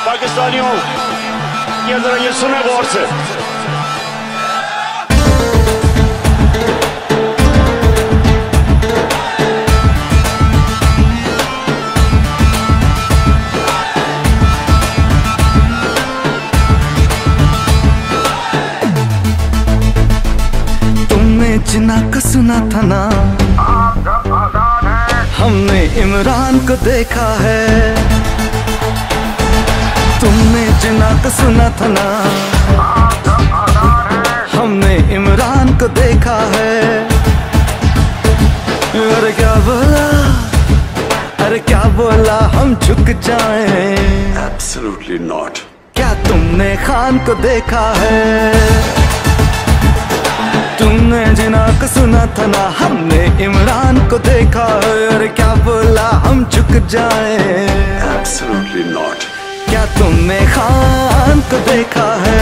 पाकिस्तानियों, ये जरा ये सुने गौर से। तुमने जिन्ना का सुना था ना, हमने इमरान को देखा है। तुमने जिन्ना का सुना था ना, हमने इमरान को देखा है। अरे क्या बोला, अरे क्या बोला, हम झुक जाएं? Absolutely not. क्या तुमने खान को देखा है? तुमने जिन्ना को सुना था ना, हमने इमरान को देखा है। अरे क्या बोला, हम झुक जाएं? Absolutely not. क्या तुमने खान को देखा है?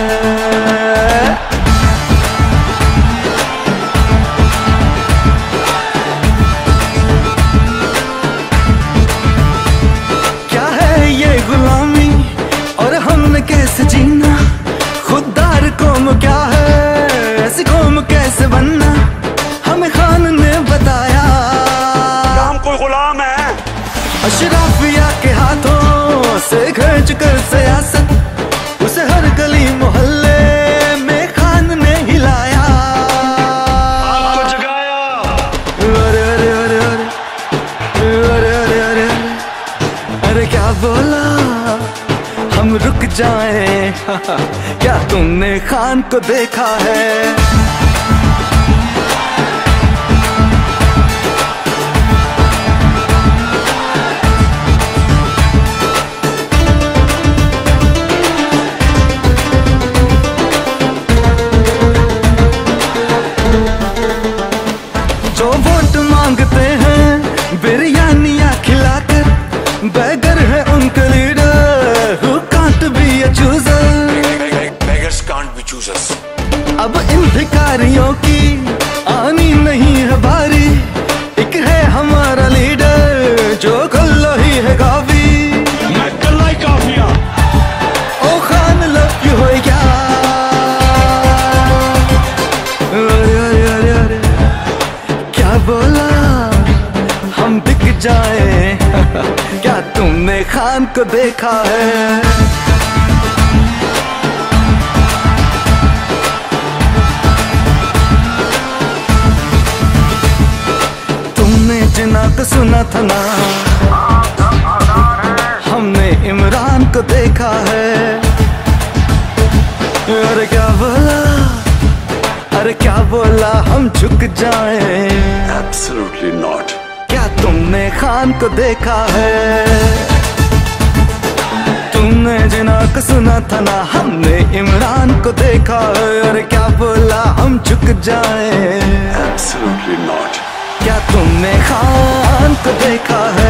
क्या है ये गुलामी और हमने कैसे जीना? खुददार कौम क्या है, ऐसी कौम कैसे बनना? हमें खान ने बताया हम कोई गुलाम है। अशराफिया के हाथों से खर्च कर सियासत, उसे हर गली मोहल्ले में खान ने हिलाया, आपको जगाया। अरे अरे अरे अरे अरे अरे अरे अरे क्या बोला, हम रुक जाएं? क्या तुमने खान को देखा है? जो वोट मांगते हैं बिरयानियाँ खिलाकर, बैगर है उनके leader, who can't be a chooser? Beggars can't be choosers. अब इन भिखारियों की आनी नहीं है बारी, एक है हमारा लीडर जो कल्ला ही है काफी। मैं कल्ला ही काफिया। ओ खान लव यू हो क्या? अरे अरे अरे अरे क्या बोला, हम बिक जाएं? क्या तुमने खान को देखा है? तुमने जिन्ना को सुना था ना, हमने इमरान को देखा है। अरे क्या बोला, अरे क्या बोला, हम झुक जाएं? Absolutely not. क्या तुमने खान को देखा है? तुमने जिन्ना को सुना था ना, हमने इमरान को देखा है। अरे क्या बोला, हम झुक जाएं? Absolutely not. क्या तुमने खान को देखा है?